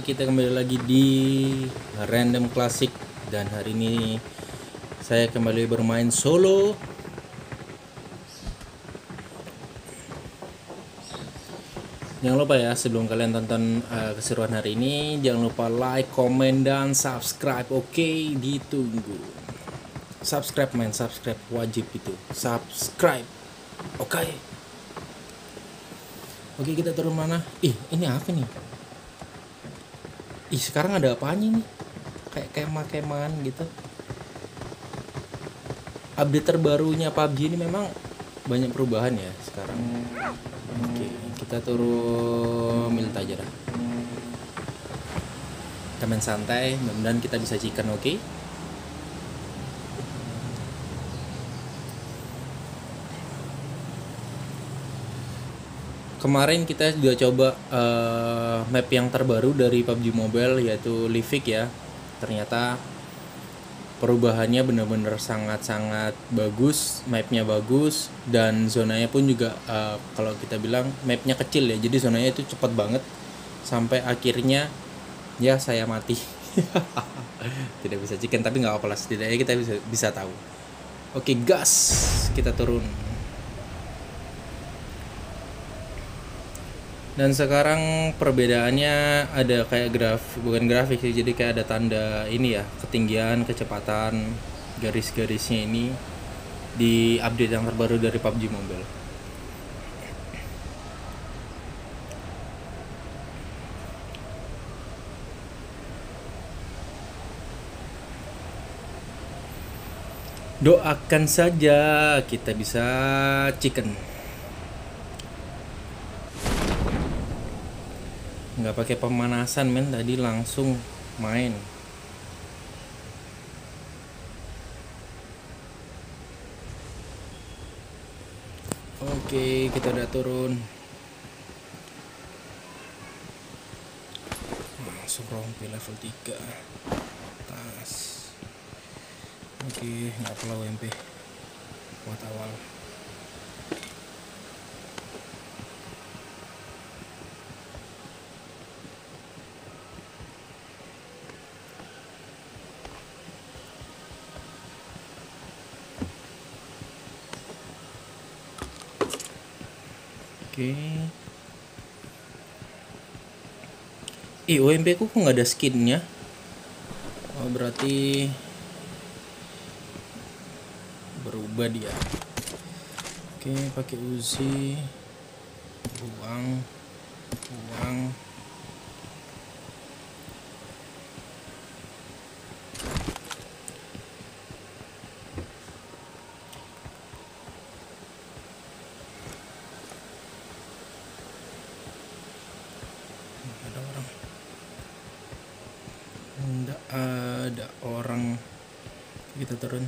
kita kembali lagi di Random Classic. Dan hari ini saya kembali bermain solo. Jangan lupa ya, sebelum kalian tonton keseruan hari ini, jangan lupa like, komen, dan subscribe. Oke, ditunggu. Subscribe men, subscribe wajib itu. Subscribe. Oke. Oke, kita turun mana? Ini apa nih? Sekarang ada apanya nih? Kayak kemah-kemahan gitu. Update terbarunya PUBG ini memang banyak perubahan ya sekarang. Oke, kita turun milit aja dah. Kita main santai, mudah-mudahan kita bisa chicken, oke? Kemarin kita juga coba map yang terbaru dari PUBG Mobile, yaitu Livik ya. Ternyata perubahannya benar-benar sangat-sangat bagus, mapnya bagus, dan zonanya pun juga kalau kita bilang mapnya kecil ya, jadi zonanya itu cepat banget sampai akhirnya ya saya mati. Tidak bisa chicken, tapi nggak apa-apa lah, setidaknya kita bisa tahu. Oke, gas, kita turun. Dan sekarang perbedaannya ada kayak bukan grafik sih, jadi kayak ada tanda ini ya, ketinggian, kecepatan, garis-garisnya ini di update yang terbaru dari PUBG Mobile. Doakan saja kita bisa chicken. Nggak pakai pemanasan men, tadi langsung main. Oke, kita udah turun. Langsung rompi level 3 atas. Oke, nggak perlu UMP buat awal. Oke. UMP ku kok nggak ada skinnya? Oh, berarti berubah dia. Oke, pakai Uzi. Buang. Nggak ada orang. Kita turun.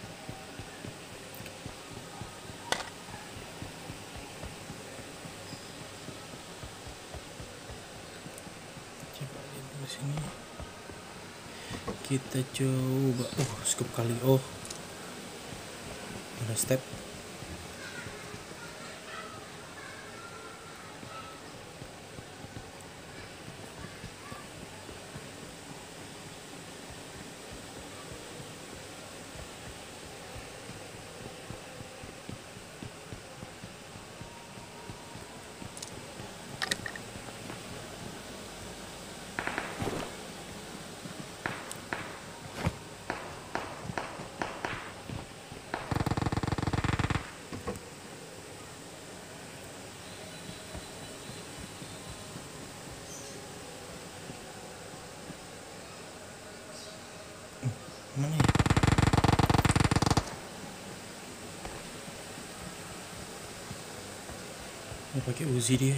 Coba lihat dulu sini. Kita coba. Skip kali. Ada step. Mana ya? Dia pakai Uzi dia.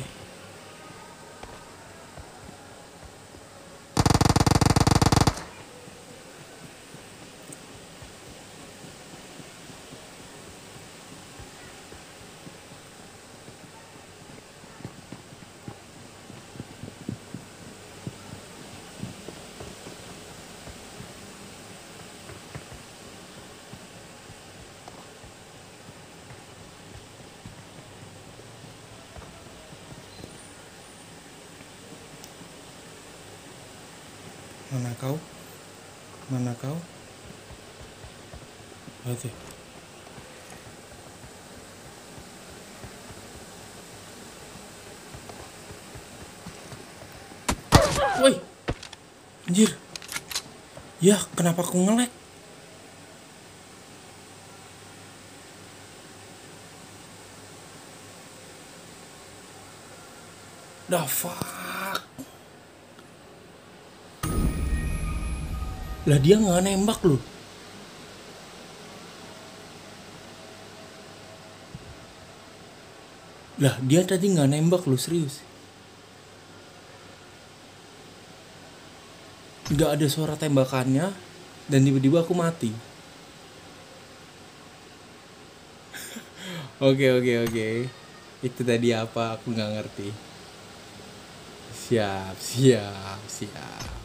Mana kau? Mana kau? Oke. Woi, anjir. Ya, kenapa aku nge-lag? The fuck. Lah dia nggak nembak loh. Lah dia tadi nggak nembak loh, serius. Nggak ada suara tembakannya dan tiba-tiba aku mati. Oke. Itu tadi apa? Aku nggak ngerti. Siap.